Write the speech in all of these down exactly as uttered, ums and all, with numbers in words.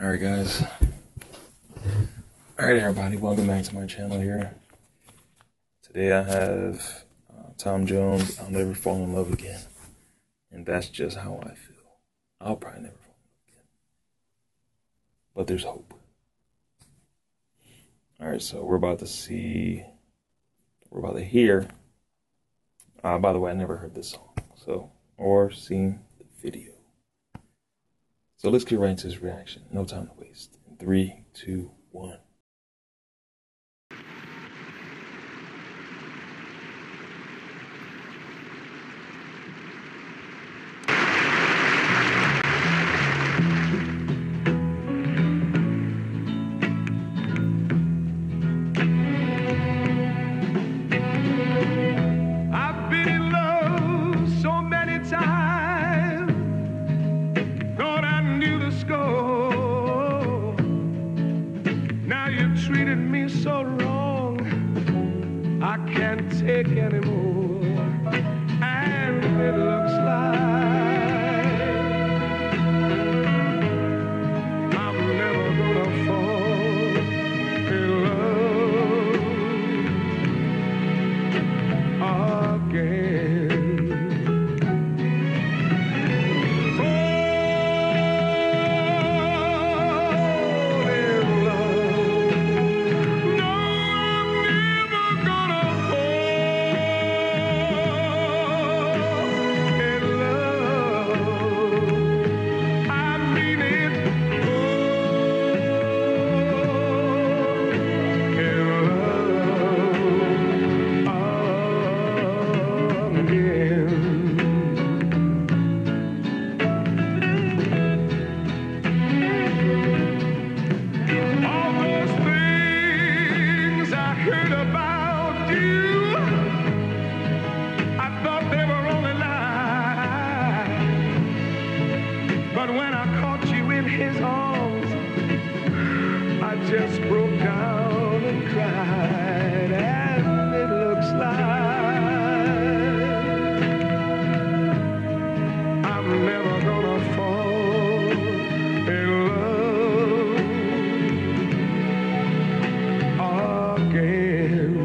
Alright guys, alright everybody, welcome back to my channel here. Today I have uh, Tom Jones, I'll Never Fall in Love Again. And that's just how I feel. I'll probably never fall in love again. But there's hope. Alright, so we're about to see, we're about to hear, uh, by the way, I never heard this song, so, or seen the video. So let's get right into this reaction. No time to waste. In three, two, one. I've been in love so many times. Thought I knew the score. Now you treated me so wrong, I can't take anymore. And it looks like I'm never gonna fall in love again. But when I caught you in his arms, I just broke down and cried. And it looks like I'm never gonna fall in love again.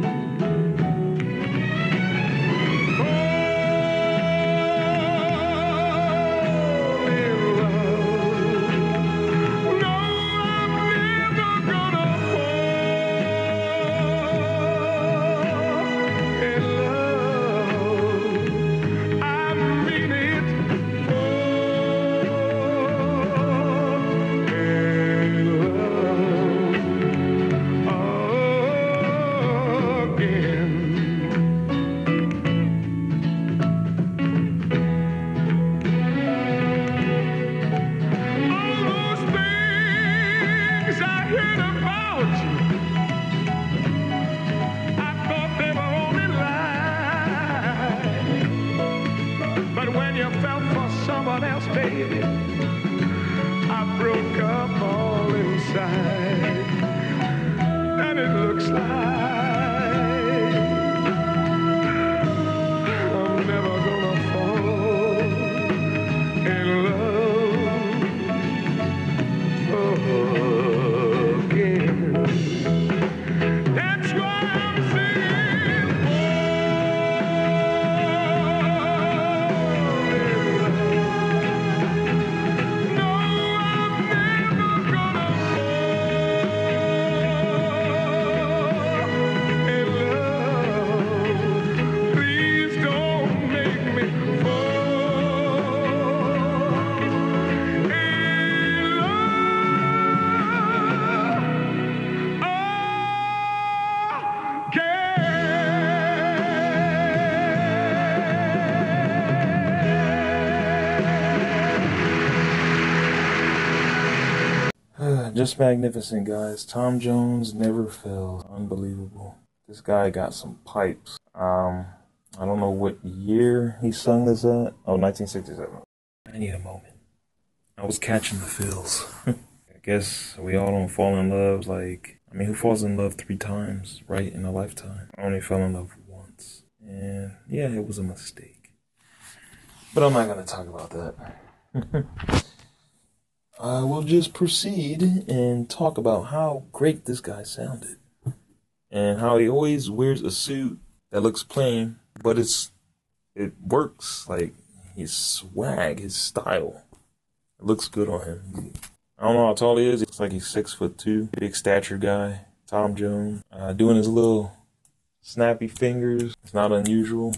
Someone else, baby, I broke up all inside, and it looks like I'm never gonna fall in love again. That's why I'm singing. Just magnificent, guys. Tom Jones never fails. Unbelievable. This guy got some pipes. Um, I don't know what year he sung this at. Oh, nineteen sixty-seven. I need a moment. I was catching the feels. I guess we all don't fall in love. Like, I mean, who falls in love three times, right, in a lifetime? I only fell in love once. And yeah, it was a mistake. But I'm not going to talk about that. uh, we'll just proceed and talk about how great this guy sounded. And how he always wears a suit that looks plain, but it's it works. Like, his swag, his style, it looks good on him. I don't know how tall he is. He looks like he's six foot two, big stature guy. Tom Jones, uh, doing his little snappy fingers. It's not unusual.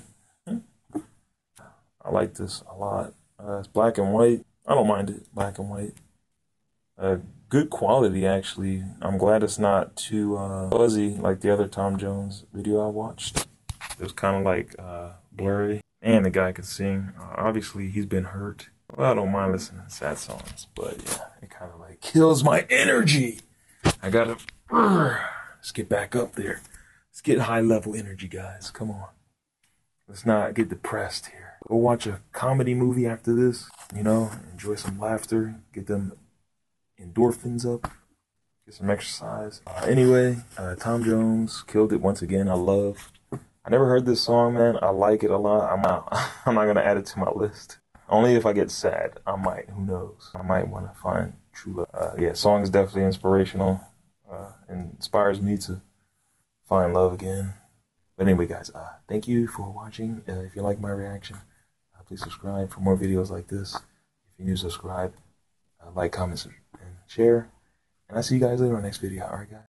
I like this a lot. Uh, it's black and white. I don't mind it, black and white. Uh, good quality, actually. I'm glad it's not too uh, fuzzy like the other Tom Jones video I watched. It was kind of like uh, blurry. And the guy could sing. Uh, obviously, he's been hurt. Well, I don't mind listening to sad songs, but yeah, it kind of like kills my energy. I gotta, uh, let's get back up there. Let's get high level energy, guys. Come on. Let's not get depressed here. Go watch a comedy movie after this, you know, enjoy some laughter, get them endorphins up, get some exercise. Uh, anyway, uh, Tom Jones killed it once again. I love. I never heard this song, man. I like it a lot. I'm not. I'm not gonna add it to my list. Only if I get sad, I might. Who knows? I might want to find true love. Uh, yeah, song is definitely inspirational. Uh, and inspires me to find love again. But anyway, guys, uh, thank you for watching. Uh, if you like my reaction, uh, please subscribe for more videos like this. If you're new, subscribe, uh, like, comment, and share. And I'll see you guys later on the next video. All right, guys.